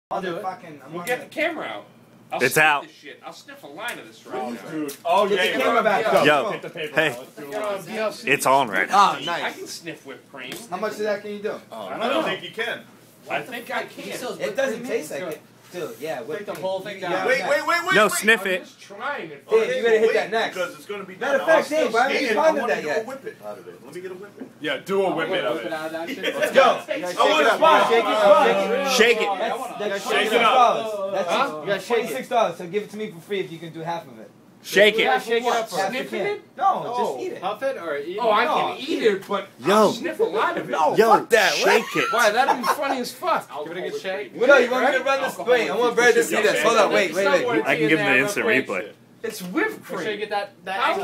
I'll do it. We'll get the camera out. It's out. This shit. I'll sniff a line of this right now. Dude. Oh, yeah. Get the camera back up. Yo, Get the paper hey, out. it's on right now. Ah, I nice. can sniff whipped cream. How much of that can you do? I don't think you can. I think I can. It doesn't taste like it. Dude, yeah. Take the whole thing down. Wait. No, sniff I'm it. just trying it. Dave, you better hit that next. Because it's going to be Matter done. of fact, Dave, why haven't you pounded that yet? Whip it out of it. Let me get a whip it. Yeah, do a whip it of it. Let's go. Shake it. That's Shake it $26. up. That's you got $26. So give it to me for free if you can do half of it. Shake Yeah, it. shake it up. Half Sniffing you can. it? No, just eat it. Puff it or eat it? Oh, I can eat it, but Yo. I'll sniff a lot of it. No, Yo, fuck that. shake it. Why? That'd be funny as fuck. Give it a good shake. Yo, you want me to run this? Wait, I want Brad to see this. Hold on, wait. I can give him the instant replay. It's whipped Make sure you cream. get that